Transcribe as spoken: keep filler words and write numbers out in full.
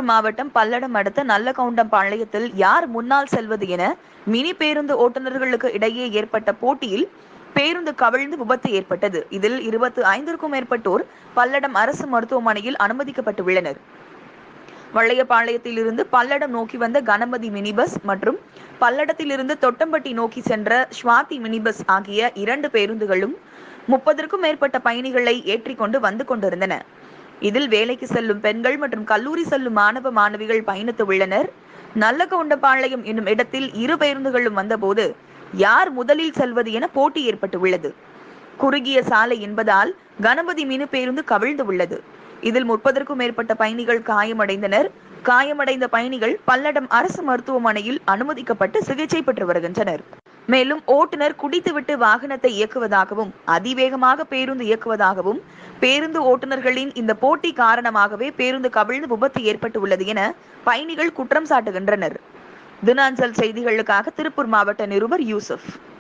திருப்பூர் மாவட்டம் பல்லடம் அடுத்த நல்லகவுண்டம்பாளையத்தில் யார் முன்னால் செல்வது என மினி பேருந்து ஓட்டுநர்களுக்கு இடையே ஏற்பட்ட போட்டியில் பேருந்து கவிழ்ந்து விபத்து ஏற்பட்டது. இதில் இருபத்தி ஐந்திற்கும் மேற்பட்டோர் பல்லடம் அரசு மருத்துவமனையில் அனுமதிக்கப்பட்டுள்ளனர். வள்ளையபாளையத்தில் இருந்து பல்லடம் நோக்கி வந்த கணபதி மினி பஸ் மற்றும் பல்லடத்திலிருந்து தொட்டம்பட்டி நோக்கி சென்ற ஸ்வாதி மினி பஸ் ஆகிய இரண்டு பேருந்துகளும் முப்பதற்கும் மேற்பட்ட பயணிகளை ஏற்றிக்கொண்டு வந்து கொண்டிருந்தன. இதில் வேலைக்கு செல்லும் பெண்கள் மற்றும் கல்லூரி செல்லும் மாணவ மாணவிகள் பயணித்து உள்ளனர். நல்லகவுண்டம்பாளையம் என்னும் இடத்தில் இரு பேருந்துகளும் வந்தபோது யார் முதலில் செல்வது என போட்டி ஏற்பட்டுள்ளது. குறுகிய சாலை என்பதால் கணபதி மினி பேருந்து கவிழ்ந்து உள்ளது. இதில் முப்பதற்கும் மேற்பட்ட பயணிகள் காயமடைந்தனர். காயமடைந்த பயணிகள் பல்லடம் அரசு மருத்துவமனையில் அனுமதிக்கப்பட்டு சிகிச்சை பெற்று வருகின்றனர். மேலும் ஓட்டுநர் குடித்துவிட்டு வாகனத்தை இயக்குவதாகவும் அதிவேகமாக பேருந்து இயக்குவதாகவும் பேருந்து ஓட்டுநர்களின் இந்த போட்டி காரணமாகவே பேருந்து கவிழ்ந்து விபத்து ஏற்பட்டுள்ளது என பயணிகள் குற்றம் சாட்டுகின்றனர். தினாஞ்சல் செய்திகளுக்காக திருப்பூர் மாவட்ட நிருபர் யூசுப்.